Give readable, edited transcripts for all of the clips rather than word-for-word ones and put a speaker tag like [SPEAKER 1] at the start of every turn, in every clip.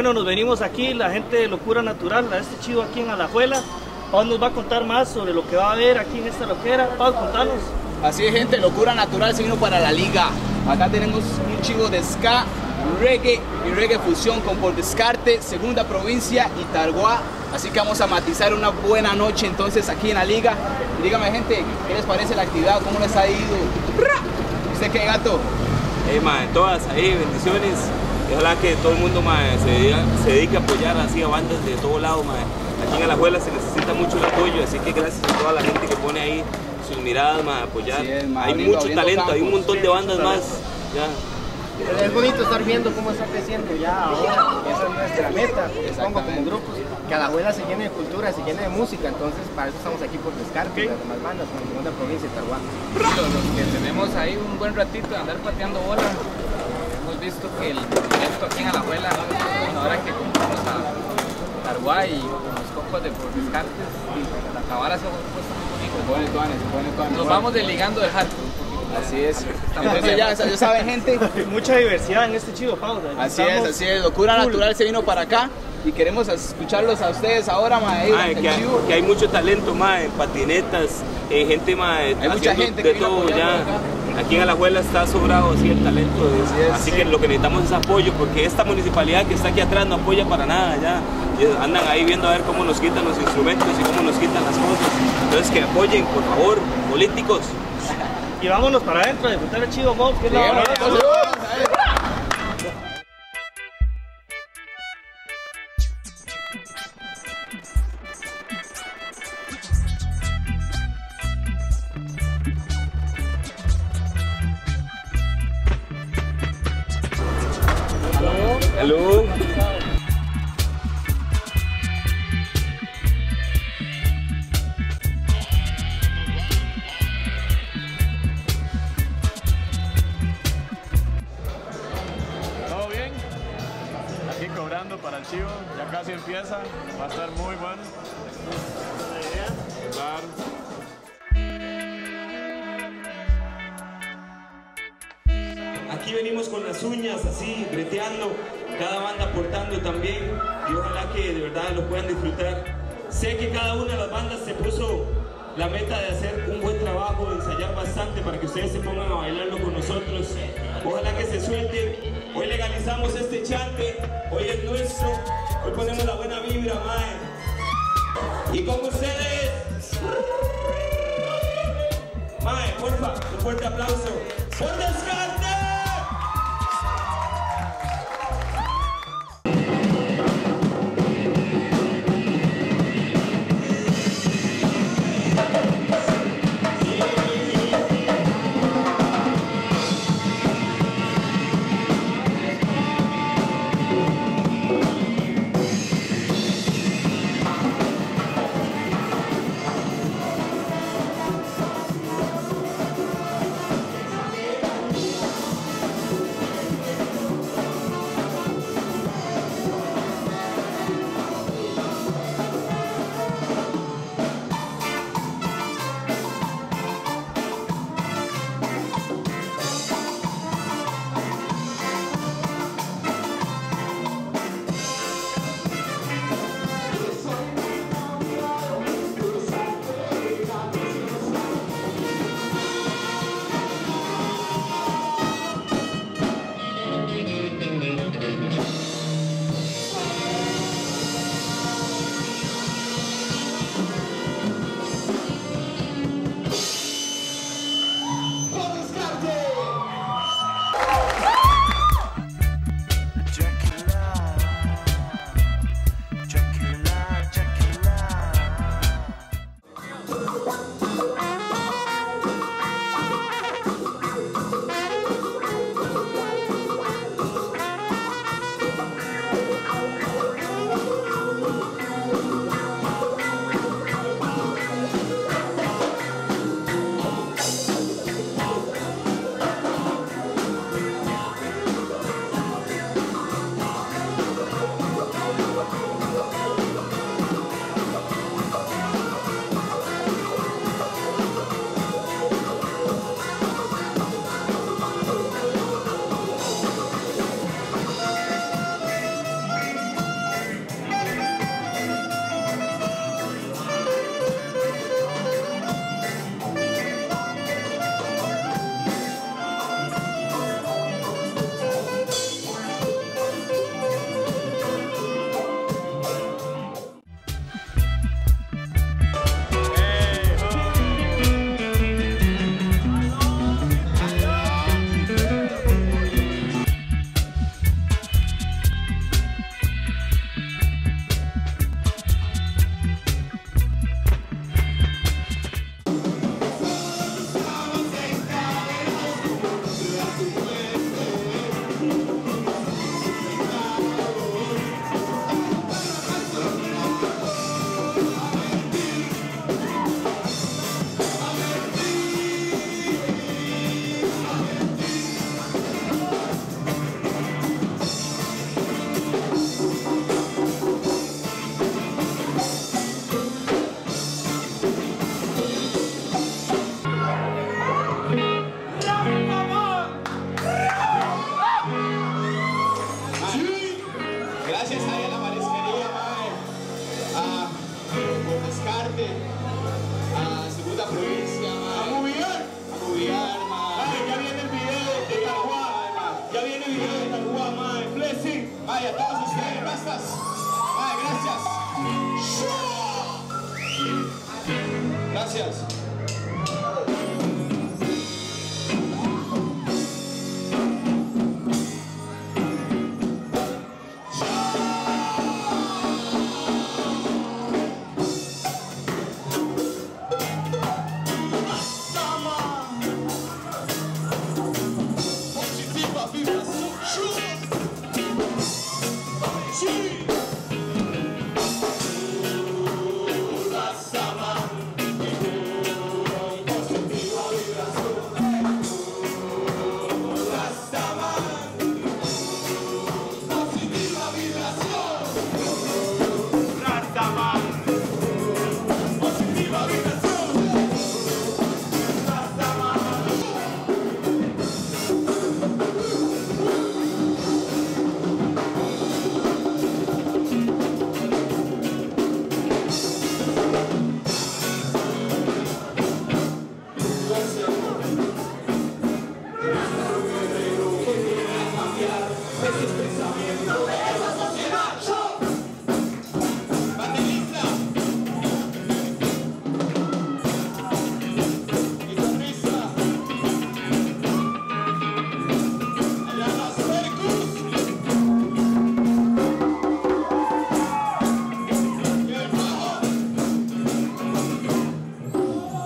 [SPEAKER 1] Bueno, nos venimos aquí, la gente de Locura Natural, a este chivo aquí en Alajuela. Pau nos va a contar más sobre lo que va a haber aquí en esta loquera. Pau, contanos.
[SPEAKER 2] Así es, gente, Locura Natural se vino para la liga. Acá tenemos un chivo de ska, reggae y reggae fusión con Por Descarte, Segunda Provincia y Targuá. Así que vamos a matizar una buena noche entonces aquí en la liga. Y dígame, gente, ¿qué les parece la actividad? ¿Cómo les ha ido? ¿Usted qué, gato?
[SPEAKER 3] Mae, todas ahí, bendiciones. Y ojalá que todo el mundo mae, se dedique a apoyar así a bandas de todo lado. Mae. Aquí en Alajuela se necesita mucho el apoyo, así que gracias a toda la gente que pone ahí sus miradas a apoyar. Sí, hay mucho talento, campos. Hay un montón de bandas más. Ya.
[SPEAKER 4] Es bonito estar viendo cómo está creciendo ya ahora, esa es nuestra meta, porque pongo como grupos, que Alajuela se llene de cultura, se llene de música, entonces para eso estamos aquí Por Descarte, las demás bandas, con la Segunda Provincia y Targuá.
[SPEAKER 5] Los que tenemos ahí un buen ratito de andar pateando bola, hemos visto que el movimiento aquí en Alajuela, ahora que compramos a Targuá y los compas de Por Descarte, la cabara se ha puesto muy bonito. Nos vamos desligando del hardcore.
[SPEAKER 2] Así es. Entonces ya saben, gente.
[SPEAKER 1] Mucha diversidad en este chivo, Pau.
[SPEAKER 2] Así es. Locura Natural se vino para acá y queremos escucharlos a ustedes ahora, mae.
[SPEAKER 3] Que hay mucho talento, mae, patinetas, gente, mae,
[SPEAKER 2] hay mucha gente
[SPEAKER 3] de todo ya. Aquí en Alajuela está sobrado así el talento, así que lo que necesitamos es apoyo, porque esta municipalidad que está aquí atrás no apoya para nada ya. Andan ahí viendo a ver cómo nos quitan los instrumentos y cómo nos quitan las cosas. Entonces que apoyen, por favor, políticos.
[SPEAKER 1] Y vámonos para adentro a disfrutar el chivo Mob, que es la hora.
[SPEAKER 3] Hello.
[SPEAKER 6] Para el chivo, ya casi empieza, va a estar muy bueno. Claro.
[SPEAKER 3] Aquí venimos con las uñas así, breteando, cada banda aportando también, y ojalá que de verdad lo puedan disfrutar. Sé que cada una de las bandas se puso la meta de hacer un buen trabajo, de ensayar bastante para que ustedes se pongan a bailarlo con nosotros. Ojalá que se suelten. Hoy legalizamos este chante, hoy es nuestro, hoy ponemos la buena vibra, mae. Y con ustedes, mae, porfa, un fuerte aplauso. ¡Por Descarte!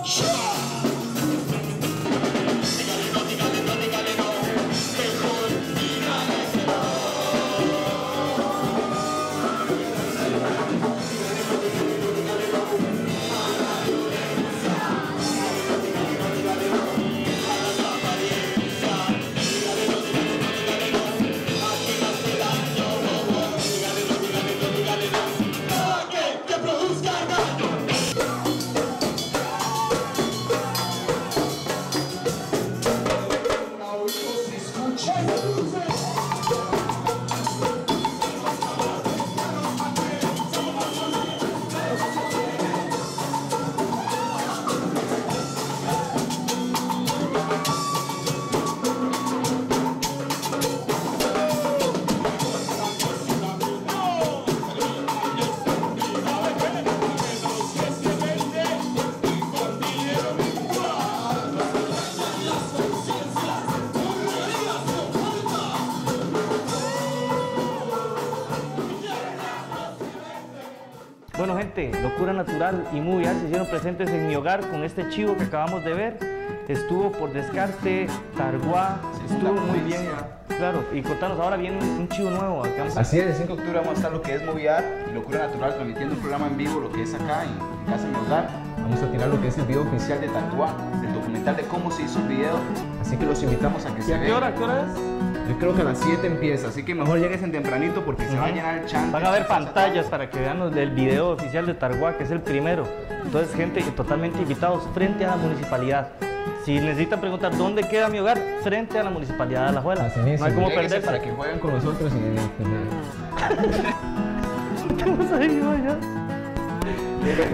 [SPEAKER 1] Bueno gente, Locura Natural y Movie Art se hicieron presentes en mi hogar con este chivo que acabamos de ver. Estuvo por Descarte, Targuá, estuvo muy bien. Claro, y contanos, ahora viene un chivo nuevo.
[SPEAKER 2] Así es, el 5 de octubre vamos a estar lo que es Movie Art y Locura Natural transmitiendo un programa en vivo, lo que es acá en casa en mi hogar. Vamos a tirar lo que es el video oficial de Targuá, del documental de cómo se hizo el video. Así que los invitamos a que se vean.
[SPEAKER 1] ¿A qué hora? ¿Qué hora es?
[SPEAKER 2] Yo creo que a las 7 empieza, así que mejor llegues en tempranito porque se va a llenar el chante.
[SPEAKER 1] Van a ver pantallas para que vean el video oficial de Targuá, que es el primero. Entonces, gente, totalmente invitados frente a la municipalidad. Si necesitan preguntar dónde queda mi hogar, frente a la municipalidad de Alajuela. No hay como perderse.
[SPEAKER 2] Para que jueguen con nosotros y
[SPEAKER 1] Estamos ahí, vaya.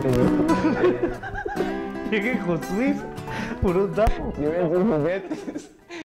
[SPEAKER 1] Llegué con Suiza, puros dapos.
[SPEAKER 2] Lleven sus juguetes.